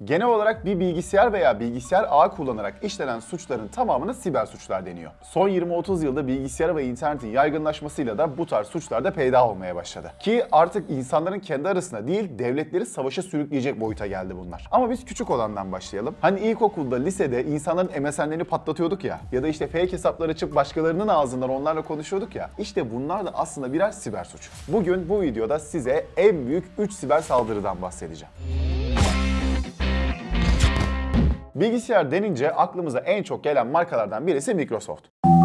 Genel olarak bir bilgisayar veya bilgisayar ağı kullanarak işlenen suçların tamamına siber suçlar deniyor. Son 20-30 yılda bilgisayar ve internetin yaygınlaşmasıyla da bu tarz suçlar da peyda olmaya başladı. Ki artık insanların kendi arasında değil, devletleri savaşa sürükleyecek boyuta geldi bunlar. Ama biz küçük olandan başlayalım. Hani ilkokulda, lisede insanların MSN'lerini patlatıyorduk ya da işte fake hesaplar açıp başkalarının ağzından onlarla konuşuyorduk ya. İşte bunlar da aslında birer siber suç. Bugün bu videoda size en büyük 3 siber saldırıdan bahsedeceğim. Bilgisayar denince aklımıza en çok gelen markalardan birisi Microsoft.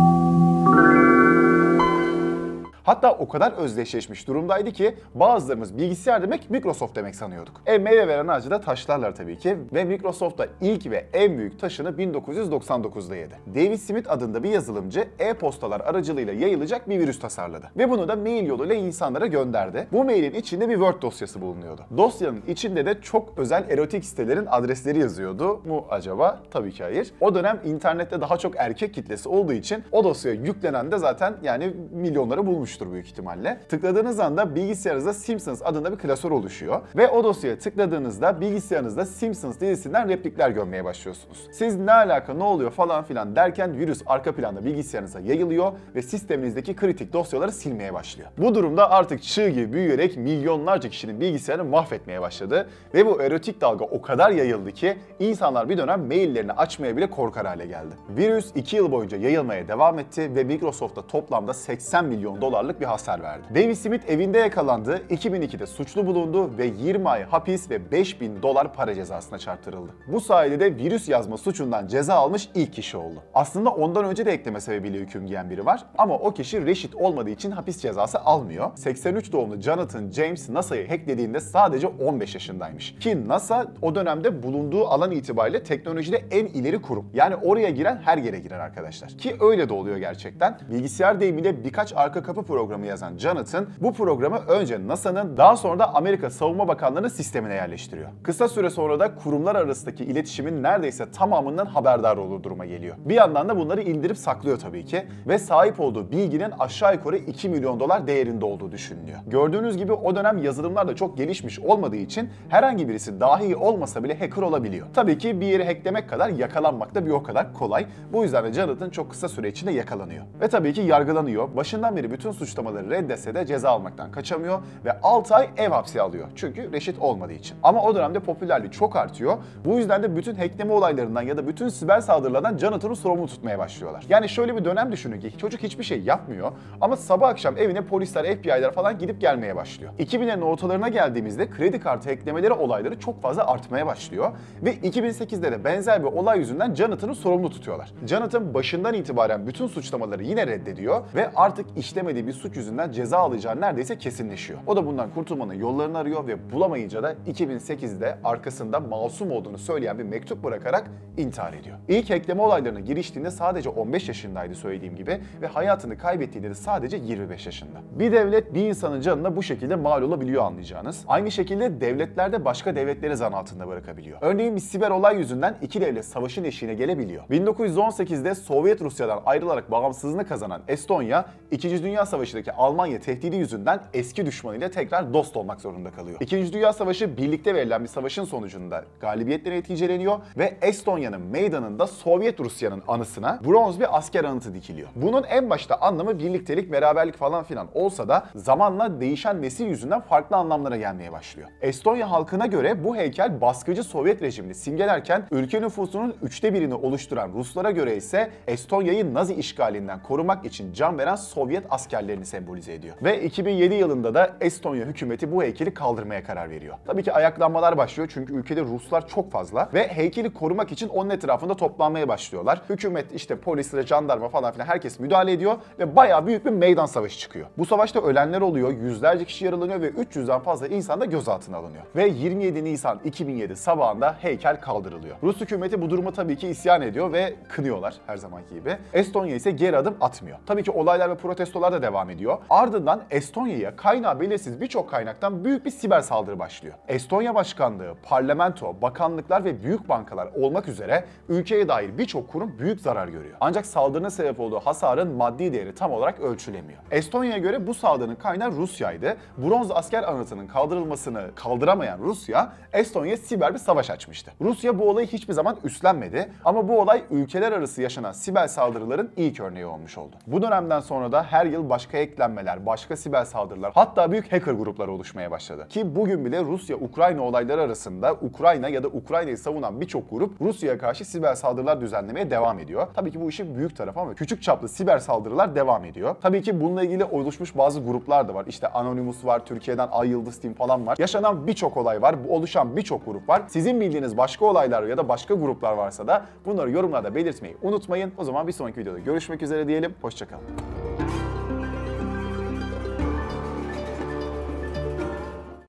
Hatta o kadar özdeşleşmiş durumdaydı ki bazılarımız bilgisayar demek Microsoft demek sanıyorduk. Meyve veren ağacı da taşlarlar tabii ki ve Microsoft da ilk ve en büyük taşını 1999'da yedi. David Smith adında bir yazılımcı e-postalar aracılığıyla yayılacak bir virüs tasarladı ve bunu da mail yoluyla insanlara gönderdi. Bu mailin içinde bir Word dosyası bulunuyordu. Dosyanın içinde de çok özel erotik sitelerin adresleri yazıyordu mu acaba? Tabii ki hayır. O dönem internette daha çok erkek kitlesi olduğu için o dosyaya yüklenen de zaten yani milyonları bulmuş büyük ihtimalle. Tıkladığınız anda bilgisayarınızda Simpsons adında bir klasör oluşuyor ve o dosyaya tıkladığınızda bilgisayarınızda Simpsons dizisinden replikler görmeye başlıyorsunuz. Siz ne alaka, ne oluyor falan filan derken virüs arka planda bilgisayarınıza yayılıyor ve sisteminizdeki kritik dosyaları silmeye başlıyor. Bu durumda artık çığ gibi büyüyerek milyonlarca kişinin bilgisayarını mahvetmeye başladı ve bu erotik dalga o kadar yayıldı ki insanlar bir dönem maillerini açmaya bile korkar hale geldi. Virüs 2 yıl boyunca yayılmaya devam etti ve Microsoft'ta toplamda 80 milyon dolarlık bir hasar verdi. David Smith evinde yakalandı, 2002'de suçlu bulundu ve 20 ay hapis ve 5.000 dolar para cezasına çarptırıldı. Bu sayede de virüs yazma suçundan ceza almış ilk kişi oldu. Aslında ondan önce de ekleme sebebiyle hüküm giyen biri var ama o kişi reşit olmadığı için hapis cezası almıyor. 83 doğumlu Jonathan James NASA'yı hacklediğinde sadece 15 yaşındaymış. Ki NASA o dönemde bulunduğu alan itibariyle teknolojide en ileri kurum. Yani oraya giren her yere girer arkadaşlar. Ki öyle de oluyor gerçekten. Bilgisayar deyimiyle birkaç arka kapı programı yazan Jonathan bu programı önce NASA'nın daha sonra da Amerika Savunma Bakanlığı'nın sistemine yerleştiriyor. Kısa süre sonra da kurumlar arasındaki iletişimin neredeyse tamamından haberdar olduğu duruma geliyor. Bir yandan da bunları indirip saklıyor tabii ki ve sahip olduğu bilginin aşağı yukarı 2 milyon dolar değerinde olduğu düşünülüyor. Gördüğünüz gibi o dönem yazılımlar da çok gelişmiş olmadığı için herhangi birisi dahi olmasa bile hacker olabiliyor. Tabii ki bir yeri hacklemek kadar yakalanmak da bir o kadar kolay. Bu yüzden de Jonathan çok kısa süre içinde yakalanıyor. Ve tabii ki yargılanıyor. Başından beri bütün suçlamaları reddetse de ceza almaktan kaçamıyor ve 6 ay ev hapsi alıyor. Çünkü reşit olmadığı için. Ama o dönemde popülerliği çok artıyor. Bu yüzden de bütün hackleme olaylarından ya da bütün siber saldırılardan Jonathan'ı sorumlu tutmaya başlıyorlar. Yani şöyle bir dönem düşünün ki çocuk hiçbir şey yapmıyor ama sabah akşam evine polisler, FBI'ler falan gidip gelmeye başlıyor. 2000'lerin ortalarına geldiğimizde kredi kartı hacklemeleri olayları çok fazla artmaya başlıyor ve 2008'de de benzer bir olay yüzünden Jonathan'ı sorumlu tutuyorlar. Jonathan başından itibaren bütün suçlamaları yine reddediyor ve artık işlemediği bir suç yüzünden ceza alacağı neredeyse kesinleşiyor. O da bundan kurtulmanın yollarını arıyor ve bulamayınca da 2008'de arkasında masum olduğunu söyleyen bir mektup bırakarak intihar ediyor. İlk hackleme olaylarına giriştiğinde sadece 15 yaşındaydı söylediğim gibi ve hayatını kaybettiğinde de sadece 25 yaşında. Bir devlet bir insanın canına bu şekilde mal olabiliyor anlayacağınız. Aynı şekilde devletler de başka devletleri zan altında bırakabiliyor. Örneğin bir siber olay yüzünden iki devlet savaşın eşiğine gelebiliyor. 1918'de Sovyet Rusya'dan ayrılarak bağımsızlığını kazanan Estonya, 2. Dünya Savaşı'ndaki Almanya tehdidi yüzünden eski düşmanıyla tekrar dost olmak zorunda kalıyor. 2. Dünya Savaşı birlikte verilen bir savaşın sonucunda galibiyetle neticeleniyor ve Estonya'nın meydanında Sovyet Rusya'nın anısına bronz bir asker anıtı dikiliyor. Bunun en başta anlamı birliktelik, beraberlik falan filan olsa da zamanla değişen nesil yüzünden farklı anlamlara gelmeye başlıyor. Estonya halkına göre bu heykel baskıcı Sovyet rejimini simgelerken ülke nüfusunun 1/3'ünü oluşturan Ruslara göre ise Estonya'yı Nazi işgalinden korumak için can veren Sovyet askerlerini sembolize ediyor. Ve 2007 yılında da Estonya hükümeti bu heykeli kaldırmaya karar veriyor. Tabii ki ayaklanmalar başlıyor çünkü ülkede Ruslar çok fazla ve heykeli korumak için onun etrafında toplanmaya başlıyorlar. Hükümet işte polis, jandarma falan filan herkes müdahale ediyor ve bayağı büyük bir meydan savaşı çıkıyor. Bu savaşta ölenler oluyor, yüzlerce kişi yaralanıyor ve 300'den fazla insan da gözaltına alınıyor. Ve 27 Nisan 2007 sabahında heykel kaldırılıyor. Rus hükümeti bu duruma tabii ki isyan ediyor ve kınıyorlar her zamanki gibi. Estonya ise geri adım atmıyor. Tabii ki olaylar ve protestolar da devam devam ediyor. Ardından Estonya'ya kaynağı belirsiz birçok kaynaktan büyük bir siber saldırı başlıyor. Estonya başkanlığı, parlamento, bakanlıklar ve büyük bankalar olmak üzere ülkeye dair birçok kurum büyük zarar görüyor. Ancak saldırının sebep olduğu hasarın maddi değeri tam olarak ölçülemiyor. Estonya'ya göre bu saldırının kaynağı Rusya'ydı. Bronz asker anıtının kaldırılmasını kaldıramayan Rusya, Estonya'ya siber bir savaş açmıştı. Rusya bu olayı hiçbir zaman üstlenmedi ama bu olay ülkeler arası yaşanan siber saldırıların ilk örneği olmuş oldu. Bu dönemden sonra da her yıl başka eklenmeler, başka siber saldırılar, hatta büyük hacker grupları oluşmaya başladı. Ki bugün bile Rusya-Ukrayna olayları arasında Ukrayna ya da Ukrayna'yı savunan birçok grup Rusya'ya karşı siber saldırılar düzenlemeye devam ediyor. Tabii ki bu işin büyük tarafı ama küçük çaplı siber saldırılar devam ediyor. Tabii ki bununla ilgili oluşmuş bazı gruplar da var. İşte Anonymous var, Türkiye'den Ay Yıldız Team falan var. Yaşanan birçok olay var, bu oluşan birçok grup var. Sizin bildiğiniz başka olaylar ya da başka gruplar varsa da bunları yorumlarda belirtmeyi unutmayın. O zaman bir sonraki videoda görüşmek üzere diyelim. Hoşça kalın.